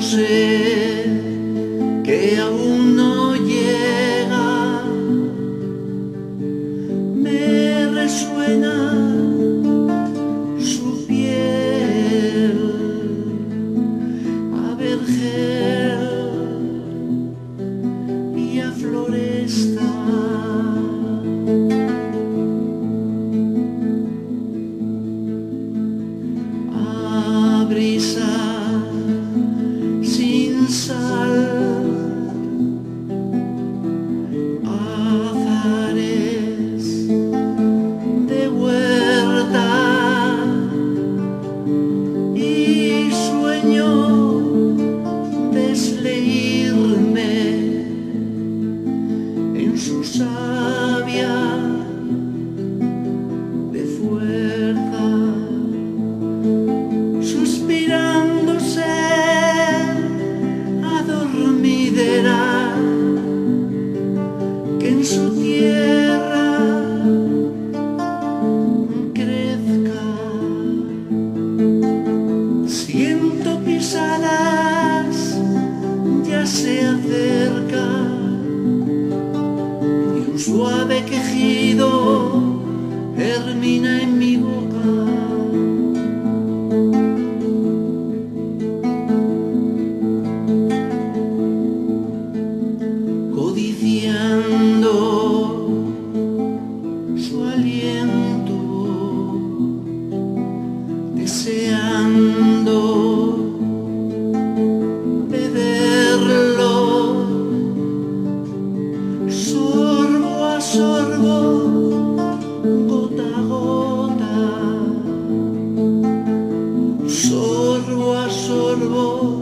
sé que aún no llega, me resuena su piel a vergel y a floresta. A brisa sin sal, azares de huerta y sueño desleírme en su savia de fuerza, suspirándose adormidera, que en su tierra crezca. Siento pisadas, ya se acerca, y un suave quejido termina en mi boca. Codiciando su aliento, deseando beberlo, sorbo a sorbo, gota a gota, sorbo a sorbo.